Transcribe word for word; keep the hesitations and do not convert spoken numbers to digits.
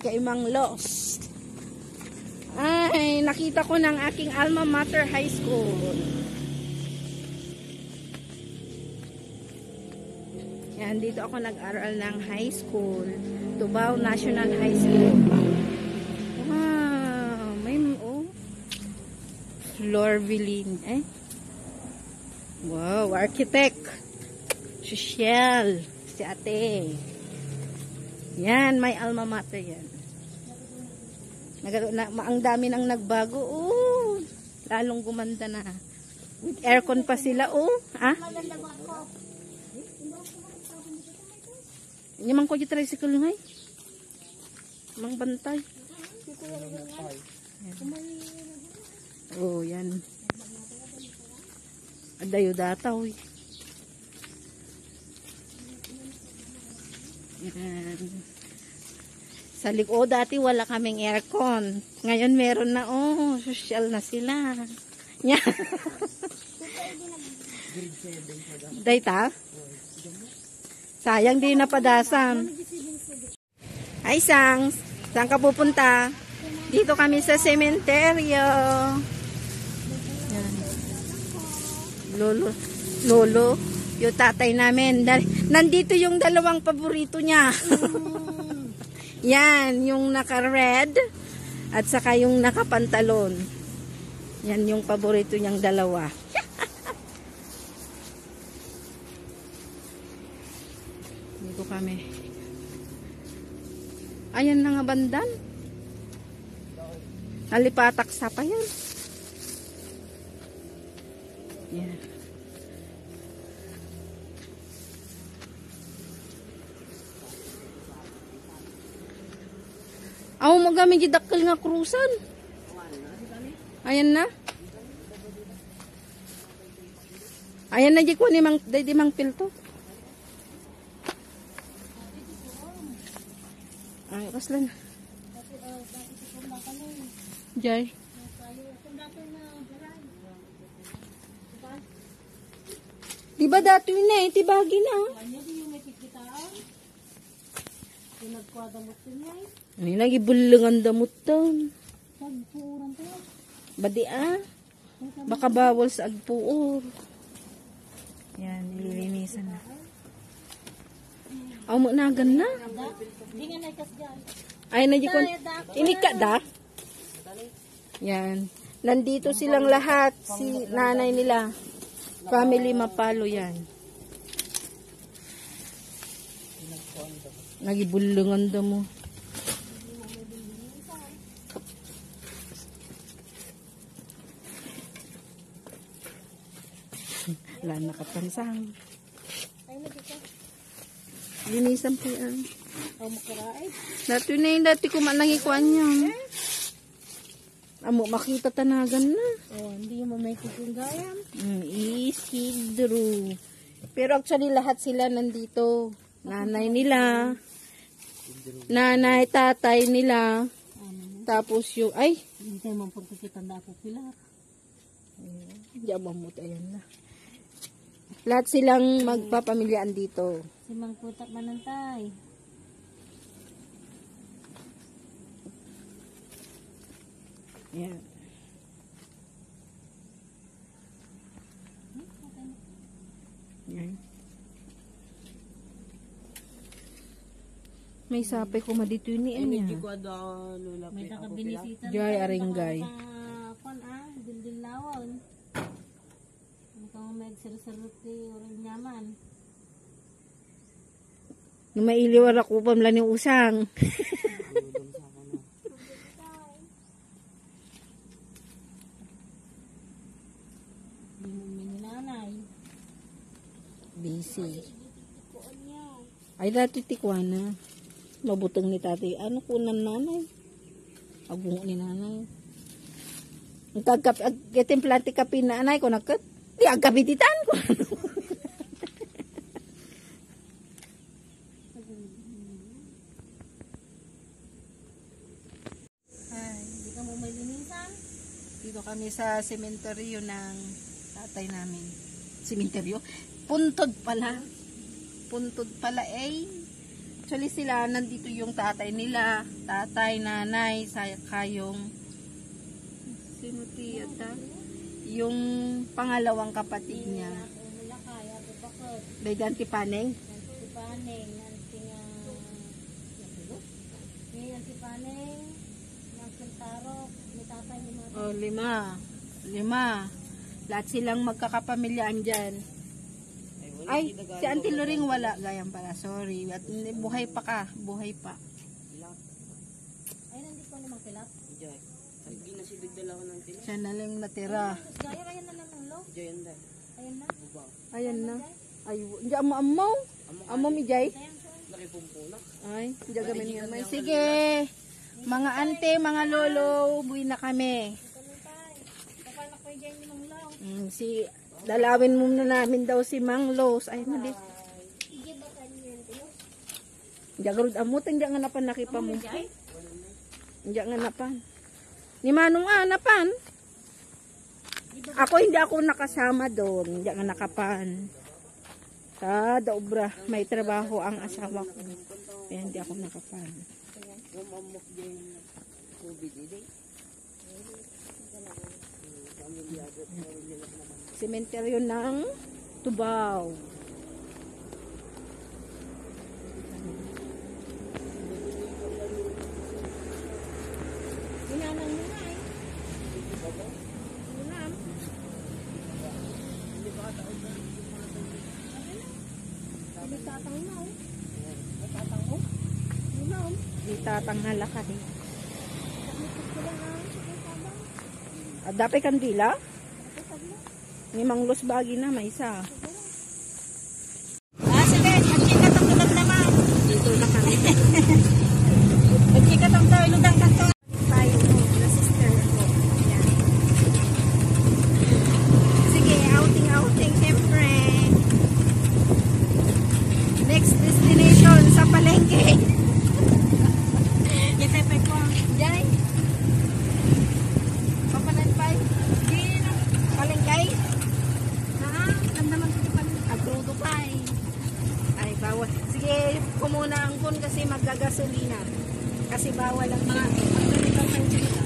Kaimang lost. Ay, nakita ko ng aking alma mater high school. Yan, dito ako nag-aral ng high school. Tubao National High School. Wow, may oh. Florvilline, eh. Wow, architect. Social. Si ate. Yan, may alma mater yan. Nag na, ang dami nang nagbago. Oh, lalong gumanda na. With aircon pa sila. Oh, ah? Nyamang ko yung tricycle ngay. Mang bantay. Yan. Oh, yan. Adayo dataw. Yan. Sa likod, dati wala kaming aircon. Ngayon meron na, oh, social na sila. Nya. Dayta? Sayang di napadasan. Ay, Sang. Saan ka pupunta? Dito kami sa sementeryo. Yan. Lolo. Lolo. Yung tatay namin. Nandito yung dalawang paborito niya. Yan, yung naka-red at saka yung naka-pantalon. Yan yung paborito niyang dalawa. Dito kami. Ayan na nga bandan. Nalipatak sa pa yan. Yan. Ako magamit yung dakil nga krusan. Ayan na. Ayan na di ko ni mang, di mang pilto. Ay, kaslan. Jay. Diba dato yun eh, tibagi na. Ay, nagibulong ang damutan. Badi ah. Baka bawal sa agpuor. Yan, nililinisan na. Aw mo nagan na. Ay, nagikon. Inika da. Yan. Nandito silang lahat. Si nanay nila. Family Mapalo yan. Nagibulungan daw mo. Wala nakapansang. Linisan po yan. Dati na yung dati kumanang ikuan niya. Amo makita tanagan na. Oh, hindi mo may kukunggayan. Mm, Isidro. Pero actually lahat sila nandito. Nanay nila. Nanay, tatay nila. Tapos yung, ay. Hindi tayo mong pagkakitanda po pilar. Diyan mamut, ayan na. Lahat silang magpapamilyaan dito. Si Mang Putak Manantay. Ayan. Ayan. May sapay ko madito yun ni Anya. May nakabinisita. Jay Aringay. Kon ah, dildillawon. Kung may nagsarasarot ni oral nyaman. Nung mailiwar ako pa mula ni usang. Busy. Ay dati tikwana. Mabutang ni tatay. Ano kunan nanay? Agungo ni nanay. Ang kagkap, gatimplante kapi na anay ko nakat. Di ang kapititan ko. Ay, hindi ka mo may linisan? Dito kami sa sementeryo ng tatay namin. Sementeryo? Puntod pala. Puntod pala eh. Actually sila, nandito yung tatay nila. Tatay, nanay, saka yung sino tiyata? Yung pangalawang kapatid niya. Wala kaya, bukod. Beganti Paneng. Nanti Paneng, nanti nga... May nanti Paneng, nanti Tarok, may tatay lima. Oh, lima. Lima. Lahat silang magkakapamilyaan dyan. Ay, si Auntie Loring wala. Gayang pala, sorry. At buhay pa ka. Buhay pa. Ay, nandito ko naman kilap. Ay, ginasilid dala ko ng tilas. Siya na lang natira. Gaya, kaya na lang ng low. Diyan dahil. Ayan na. Bubaw. Ayan na. Ay, hindi amo amo. Amo mi jay. Nakipumpuna. Ay, hindi gamin yan. May sige. Mga ante, mga lolo, buwi na kami. Kapanak ko dyan yung mga low. Mm, si dalawin muna namin daw si Mang Los. Ay, mali. Sige ba kanyan ito? Hindi garud amo tang nga napan nakipa mo. Hindi nga napan. Ni Manong ah, napan. Ako hindi ako nakasama doon. Hindi nga nakapan. Sa daobra, may trabaho ang asawa ko. Kaya hindi ako nakapan. Mamamok dyan COVID eh. Sementeryo ng Tubaw. Inanang mo nga eh. Inam. Hindi tatang na oh. May tatang mo? Inam. Hindi tatang halakad eh. Ah, dapat kandila? Ni Manglos bagi na, may isa. Ah, sige. Magkika tang tulad naman. Dito na kami. Magkika tang tulad ang kanto. Tayo mo, na sister ko. Ayan. Sige, outing, outing, siyempre. Next destination sa palengke. Yetepe ko. Diyan. Papananpay. Diyan na. Palengkay. Agrudo pa eh. Ay, bawal. Sige, kumuna ang kun kasi maggagasolina. Kasi bawal ang mga magganitang